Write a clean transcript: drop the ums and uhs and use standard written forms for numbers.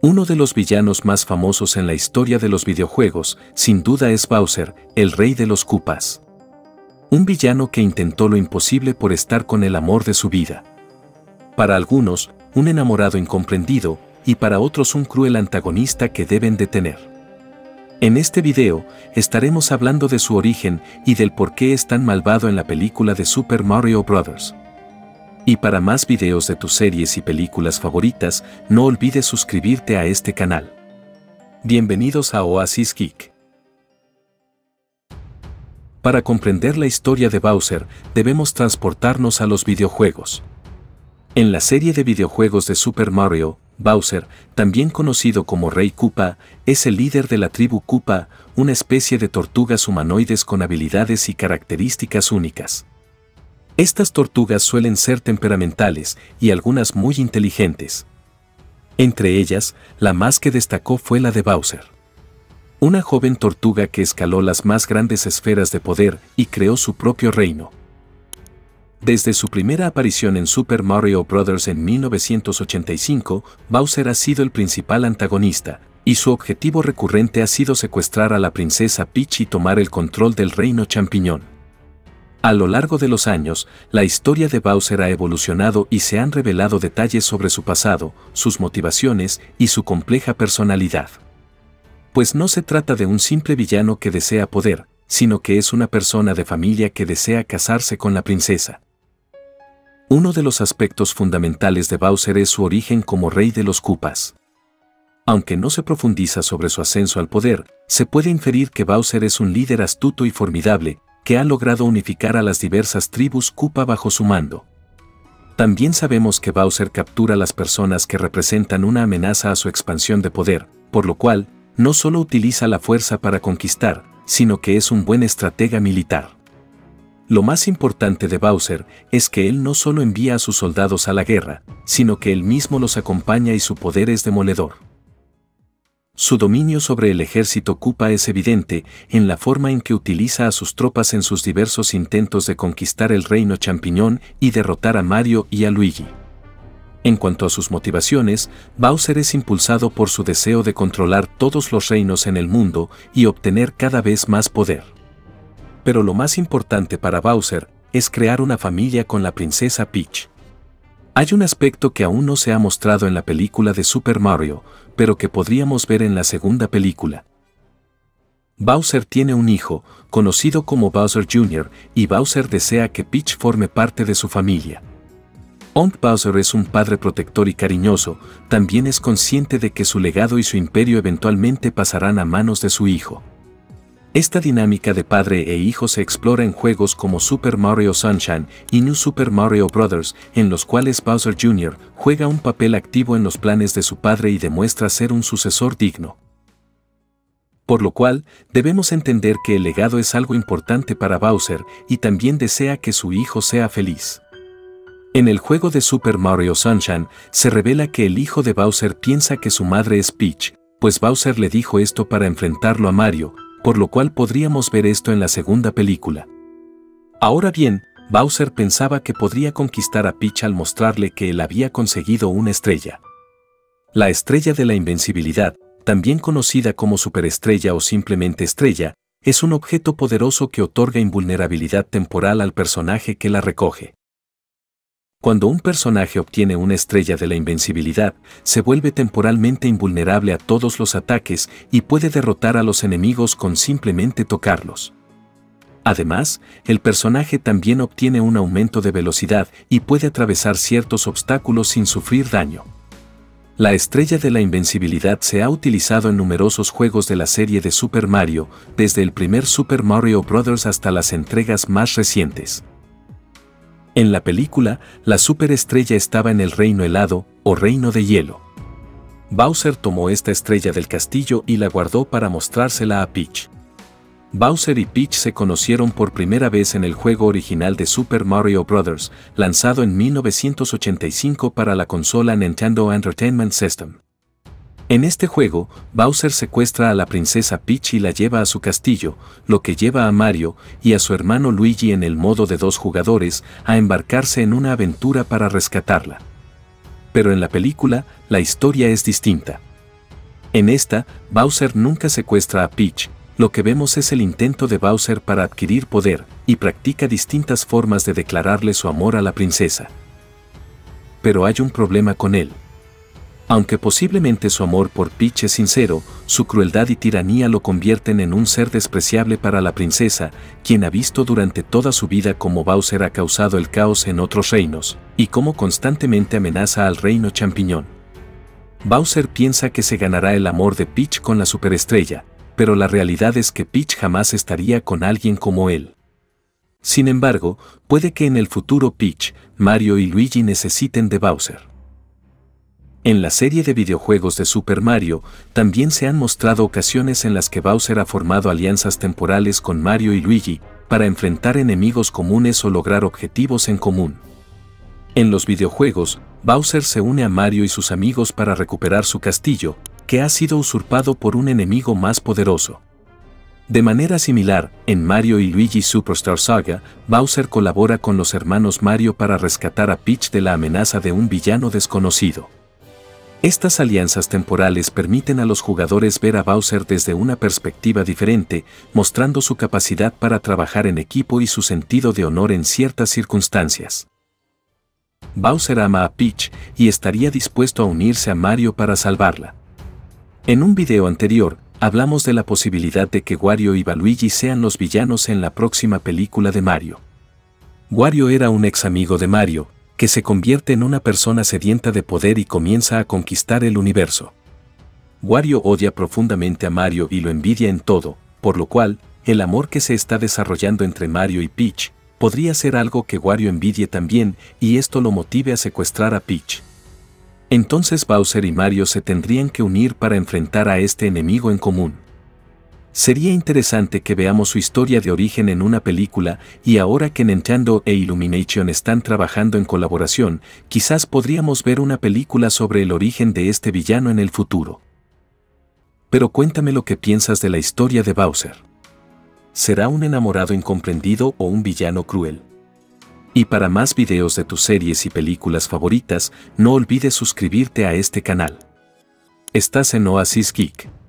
Uno de los villanos más famosos en la historia de los videojuegos, sin duda es Bowser, el rey de los Koopas. Un villano que intentó lo imposible por estar con el amor de su vida. Para algunos, un enamorado incomprendido, y para otros un cruel antagonista que deben detener. En este video, estaremos hablando de su origen y del por qué es tan malvado en la película de Super Mario Bros. Y para más videos de tus series y películas favoritas, no olvides suscribirte a este canal. Bienvenidos a Oasis Geek. Para comprender la historia de Bowser, debemos transportarnos a los videojuegos. En la serie de videojuegos de Super Mario, Bowser, también conocido como Rey Koopa, es el líder de la tribu Koopa, una especie de tortugas humanoides con habilidades y características únicas. Estas tortugas suelen ser temperamentales y algunas muy inteligentes. Entre ellas, la más que destacó fue la de Bowser. Una joven tortuga que escaló las más grandes esferas de poder y creó su propio reino. Desde su primera aparición en Super Mario Bros. En 1985, Bowser ha sido el principal antagonista, y su objetivo recurrente ha sido secuestrar a la princesa Peach y tomar el control del reino champiñón. A lo largo de los años, la historia de Bowser ha evolucionado y se han revelado detalles sobre su pasado, sus motivaciones y su compleja personalidad. Pues no se trata de un simple villano que desea poder, sino que es una persona de familia que desea casarse con la princesa. Uno de los aspectos fundamentales de Bowser es su origen como rey de los Koopas. Aunque no se profundiza sobre su ascenso al poder, se puede inferir que Bowser es un líder astuto y formidable, que ha logrado unificar a las diversas tribus Koopa bajo su mando. También sabemos que Bowser captura a las personas que representan una amenaza a su expansión de poder, por lo cual, no solo utiliza la fuerza para conquistar, sino que es un buen estratega militar. Lo más importante de Bowser es que él no solo envía a sus soldados a la guerra, sino que él mismo los acompaña y su poder es demoledor. Su dominio sobre el ejército Koopa es evidente en la forma en que utiliza a sus tropas en sus diversos intentos de conquistar el reino champiñón y derrotar a Mario y a Luigi. En cuanto a sus motivaciones, Bowser es impulsado por su deseo de controlar todos los reinos en el mundo y obtener cada vez más poder. Pero lo más importante para Bowser es crear una familia con la princesa Peach. Hay un aspecto que aún no se ha mostrado en la película de Super Mario, pero que podríamos ver en la segunda película. Bowser tiene un hijo, conocido como Bowser Jr., y Bowser desea que Peach forme parte de su familia. Aunque Bowser es un padre protector y cariñoso, también es consciente de que su legado y su imperio eventualmente pasarán a manos de su hijo. Esta dinámica de padre e hijo se explora en juegos como Super Mario Sunshine y New Super Mario Bros., en los cuales Bowser Jr. juega un papel activo en los planes de su padre y demuestra ser un sucesor digno. Por lo cual, debemos entender que el legado es algo importante para Bowser y también desea que su hijo sea feliz. En el juego de Super Mario Sunshine, se revela que el hijo de Bowser piensa que su madre es Peach, pues Bowser le dijo esto para enfrentarlo a Mario, por lo cual podríamos ver esto en la segunda película. Ahora bien, Bowser pensaba que podría conquistar a Peach al mostrarle que él había conseguido una estrella. La estrella de la invencibilidad, también conocida como superestrella o simplemente estrella, es un objeto poderoso que otorga invulnerabilidad temporal al personaje que la recoge. Cuando un personaje obtiene una estrella de la invencibilidad, se vuelve temporalmente invulnerable a todos los ataques y puede derrotar a los enemigos con simplemente tocarlos. Además, el personaje también obtiene un aumento de velocidad y puede atravesar ciertos obstáculos sin sufrir daño. La estrella de la invencibilidad se ha utilizado en numerosos juegos de la serie de Super Mario, desde el primer Super Mario Bros. Hasta las entregas más recientes. En la película, la superestrella estaba en el reino helado, o reino de hielo. Bowser tomó esta estrella del castillo y la guardó para mostrársela a Peach. Bowser y Peach se conocieron por primera vez en el juego original de Super Mario Bros., lanzado en 1985 para la consola Nintendo Entertainment System. En este juego, Bowser secuestra a la princesa Peach y la lleva a su castillo, lo que lleva a Mario y a su hermano Luigi en el modo de 2 jugadores a embarcarse en una aventura para rescatarla. Pero en la película, la historia es distinta. En esta, Bowser nunca secuestra a Peach, lo que vemos es el intento de Bowser para adquirir poder, y practica distintas formas de declararle su amor a la princesa. Pero hay un problema con él. Aunque posiblemente su amor por Peach es sincero, su crueldad y tiranía lo convierten en un ser despreciable para la princesa, quien ha visto durante toda su vida cómo Bowser ha causado el caos en otros reinos, y cómo constantemente amenaza al reino champiñón. Bowser piensa que se ganará el amor de Peach con la superestrella, pero la realidad es que Peach jamás estaría con alguien como él. Sin embargo, puede que en el futuro Peach, Mario y Luigi necesiten de Bowser. En la serie de videojuegos de Super Mario, también se han mostrado ocasiones en las que Bowser ha formado alianzas temporales con Mario y Luigi, para enfrentar enemigos comunes o lograr objetivos en común. En los videojuegos, Bowser se une a Mario y sus amigos para recuperar su castillo, que ha sido usurpado por un enemigo más poderoso. De manera similar, en Mario y Luigi Superstar Saga, Bowser colabora con los hermanos Mario para rescatar a Peach de la amenaza de un villano desconocido. Estas alianzas temporales permiten a los jugadores ver a Bowser desde una perspectiva diferente, mostrando su capacidad para trabajar en equipo y su sentido de honor en ciertas circunstancias. Bowser ama a Peach y estaría dispuesto a unirse a Mario para salvarla. En un video anterior, hablamos de la posibilidad de que Wario y Waluigi sean los villanos en la próxima película de Mario. Wario era un ex amigo de Mario, que se convierte en una persona sedienta de poder y comienza a conquistar el universo. Wario odia profundamente a Mario y lo envidia en todo, por lo cual, el amor que se está desarrollando entre Mario y Peach, podría ser algo que Wario envidie también y esto lo motive a secuestrar a Peach. Entonces Bowser y Mario se tendrían que unir para enfrentar a este enemigo en común. Sería interesante que veamos su historia de origen en una película y ahora que Nintendo e Illumination están trabajando en colaboración, quizás podríamos ver una película sobre el origen de este villano en el futuro. Pero cuéntame lo que piensas de la historia de Bowser. ¿Será un enamorado incomprendido o un villano cruel? Y para más videos de tus series y películas favoritas, no olvides suscribirte a este canal. Estás en Oasis Geek.